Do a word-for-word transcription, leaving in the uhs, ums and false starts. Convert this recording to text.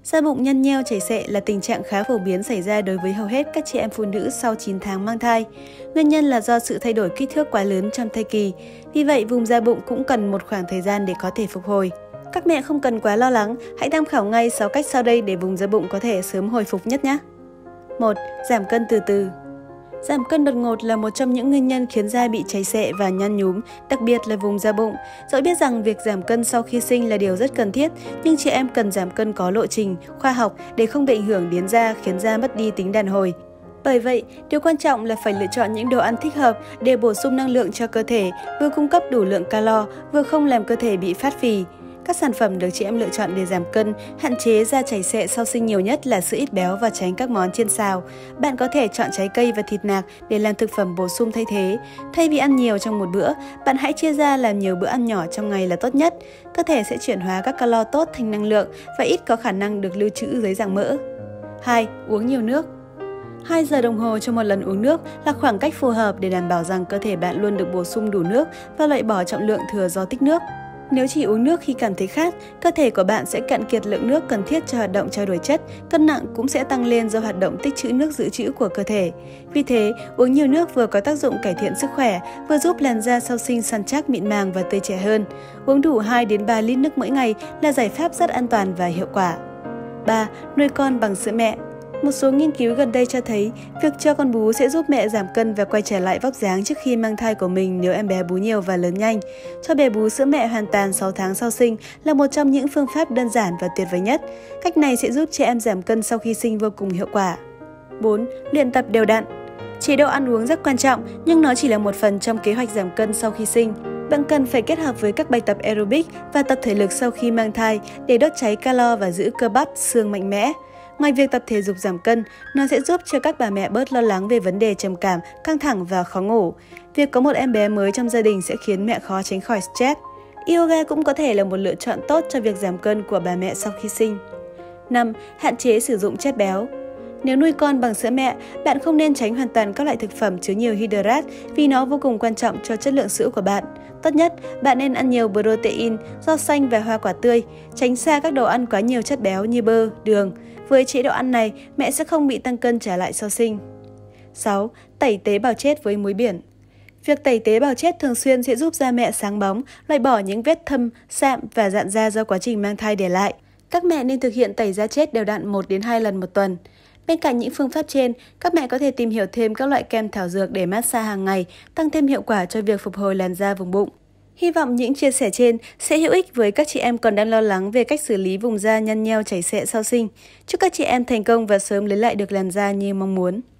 Da bụng nhăn nheo chảy xệ là tình trạng khá phổ biến xảy ra đối với hầu hết các chị em phụ nữ sau chín tháng mang thai. Nguyên nhân là do sự thay đổi kích thước quá lớn trong thai kỳ. Vì vậy, vùng da bụng cũng cần một khoảng thời gian để có thể phục hồi. Các mẹ không cần quá lo lắng, hãy tham khảo ngay sáu cách sau đây để vùng da bụng có thể sớm hồi phục nhất nhé. một. Giảm cân từ từ. Giảm cân đột ngột là một trong những nguyên nhân khiến da bị cháy xệ và nhăn nhúm, đặc biệt là vùng da bụng. Dẫu biết rằng việc giảm cân sau khi sinh là điều rất cần thiết, nhưng chị em cần giảm cân có lộ trình, khoa học để không bị ảnh hưởng đến da, khiến da mất đi tính đàn hồi. Bởi vậy, điều quan trọng là phải lựa chọn những đồ ăn thích hợp để bổ sung năng lượng cho cơ thể, vừa cung cấp đủ lượng calo, vừa không làm cơ thể bị phát phì. Các sản phẩm được chị em lựa chọn để giảm cân, hạn chế da chảy xệ sau sinh nhiều nhất là sữa ít béo và tránh các món chiên xào. Bạn có thể chọn trái cây và thịt nạc để làm thực phẩm bổ sung thay thế. Thay vì ăn nhiều trong một bữa, bạn hãy chia ra làm nhiều bữa ăn nhỏ trong ngày là tốt nhất. Cơ thể sẽ chuyển hóa các calo tốt thành năng lượng và ít có khả năng được lưu trữ dưới dạng mỡ. hai. Uống nhiều nước. hai giờ đồng hồ cho một lần uống nước là khoảng cách phù hợp để đảm bảo rằng cơ thể bạn luôn được bổ sung đủ nước và loại bỏ trọng lượng thừa do tích nước. Nếu chỉ uống nước khi cảm thấy khát, cơ thể của bạn sẽ cạn kiệt lượng nước cần thiết cho hoạt động trao đổi chất, cân nặng cũng sẽ tăng lên do hoạt động tích trữ nước dự trữ của cơ thể. Vì thế, uống nhiều nước vừa có tác dụng cải thiện sức khỏe, vừa giúp làn da sau sinh săn chắc mịn màng và tươi trẻ hơn. Uống đủ hai đến ba lít nước mỗi ngày là giải pháp rất an toàn và hiệu quả. ba. Nuôi con bằng sữa mẹ. Một số nghiên cứu gần đây cho thấy việc cho con bú sẽ giúp mẹ giảm cân và quay trở lại vóc dáng trước khi mang thai của mình nếu em bé bú nhiều và lớn nhanh. Cho bé bú sữa mẹ hoàn toàn sáu tháng sau sinh là một trong những phương pháp đơn giản và tuyệt vời nhất. Cách này sẽ giúp trẻ em giảm cân sau khi sinh vô cùng hiệu quả. bốn. Luyện tập đều đặn. Chế độ ăn uống rất quan trọng, nhưng nó chỉ là một phần trong kế hoạch giảm cân sau khi sinh. Bạn cần phải kết hợp với các bài tập aerobic và tập thể lực sau khi mang thai để đốt cháy calo và giữ cơ bắp, xương mạnh mẽ. Ngoài việc tập thể dục giảm cân, nó sẽ giúp cho các bà mẹ bớt lo lắng về vấn đề trầm cảm, căng thẳng và khó ngủ. Việc có một em bé mới trong gia đình sẽ khiến mẹ khó tránh khỏi stress. Yoga cũng có thể là một lựa chọn tốt cho việc giảm cân của bà mẹ sau khi sinh. năm. Hạn chế sử dụng chất béo. Nếu nuôi con bằng sữa mẹ, bạn không nên tránh hoàn toàn các loại thực phẩm chứa nhiều hydrat vì nó vô cùng quan trọng cho chất lượng sữa của bạn. Tốt nhất, bạn nên ăn nhiều protein, rau xanh và hoa quả tươi, tránh xa các đồ ăn quá nhiều chất béo như bơ, đường. Với chế độ ăn này, mẹ sẽ không bị tăng cân trở lại sau sinh. sáu. Tẩy tế bào chết với muối biển. Việc tẩy tế bào chết thường xuyên sẽ giúp da mẹ sáng bóng, loại bỏ những vết thâm, sạm và rạn da do quá trình mang thai để lại. Các mẹ nên thực hiện tẩy da chết đều đặn một đến hai lần một tuần. Bên cạnh những phương pháp trên, các mẹ có thể tìm hiểu thêm các loại kem thảo dược để massage hàng ngày, tăng thêm hiệu quả cho việc phục hồi làn da vùng bụng. Hy vọng những chia sẻ trên sẽ hữu ích với các chị em còn đang lo lắng về cách xử lý vùng da nhăn nheo chảy xệ sau sinh. Chúc các chị em thành công và sớm lấy lại được làn da như mong muốn.